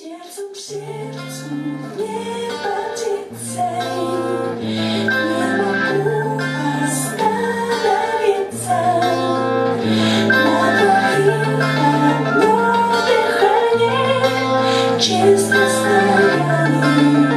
Сердцем к сердцу не потицей, не могу остановиться. На двоих одно дыхание, честно стояние.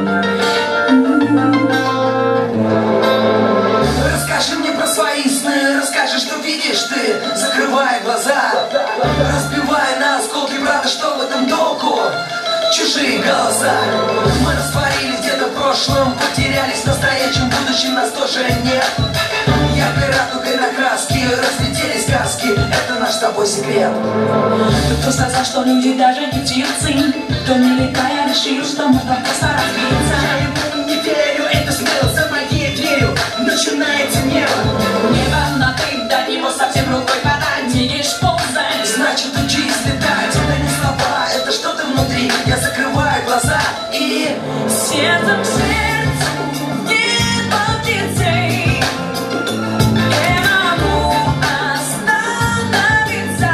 Расскажи мне про свои сны, расскажи, что видишь ты, закрывая глаза, разбивая на осколки, правда, что в этом толку? Чужие голоса. Мы растворились где-то в прошлом, потерялись в настоящем, будущем нас тоже нет. Яркой радугой на краске разлетелись сказки, это наш с тобой секрет. Кто сказал, что люди даже не птицы? Кто не летая решил, что можно просто разбиться? Я ему не верю, это смело за моей дверью начинается небо. Небо, но ты до него совсем рукой подать. Видишь, ползай. Значит, учись летать, это не слова, это что-то внутри. Я закрываю глаза и сердцем к сердцу не птицей, не могу остановиться.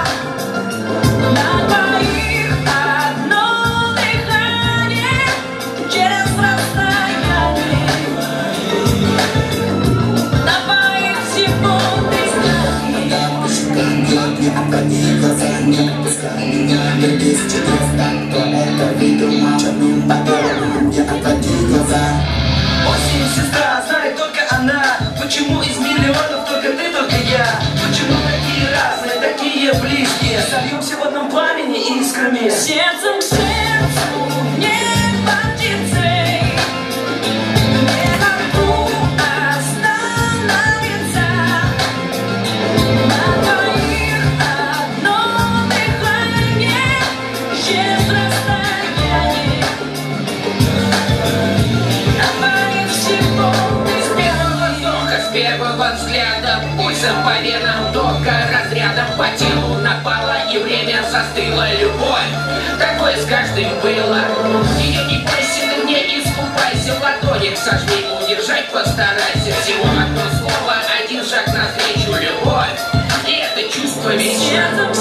На двоих одно дыхание, через расстояние. Добавить секунды не отводи глаза, не отпускай меня, любись чудесно. Кто это видел, черным по белому, не отводи глаза. осень, сестра, знает только она. Почему из миллионов только ты, только я? Почему такие разные, такие близкие? Сольемся в одном пламени искрами. сердцем к сердцу не птицей, не могу остановиться. На двоих одно дыхание, через расстояние. Добавив секунды С первого вздоха, с первого взгляда, пульсом по венам, тока разрядом по телу напала, и время застыло. Любовь, такое с каждым было. Ее не бойся, ты мне искупайся, в ладонях сожми, удержать постарайся. Всего одно слово, один шаг навстречу. Любовь, и это чувство вечное. сердцем к